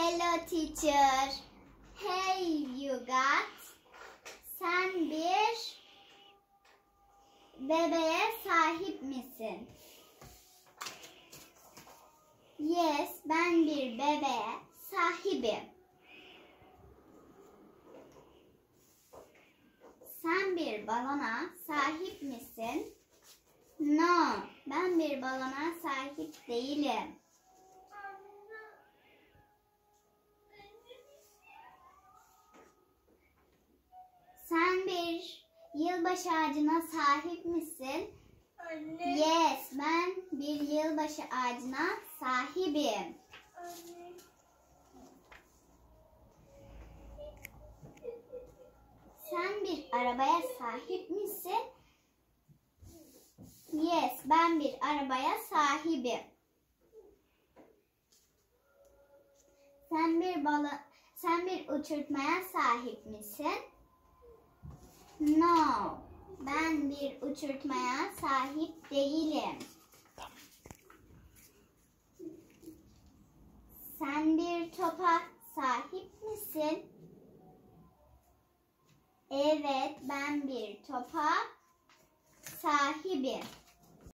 Hello teacher. Hey you got. Sen bir bebeğe sahip misin? Yes, ben bir bebeğe sahibim. Sen bir balona sahip misin? No, ben bir balona sahip değilim. Sen bir yılbaşı ağacına sahip misin? Anne. Yes, ben bir yılbaşı ağacına sahibim. Anne. Sen bir arabaya sahip misin? Yes, ben bir arabaya sahibim. Sen bir uçurtmaya sahip misin? No, ben bir uçurtmaya sahip değilim. Sen bir topa sahip misin? Evet, ben bir topa sahibim.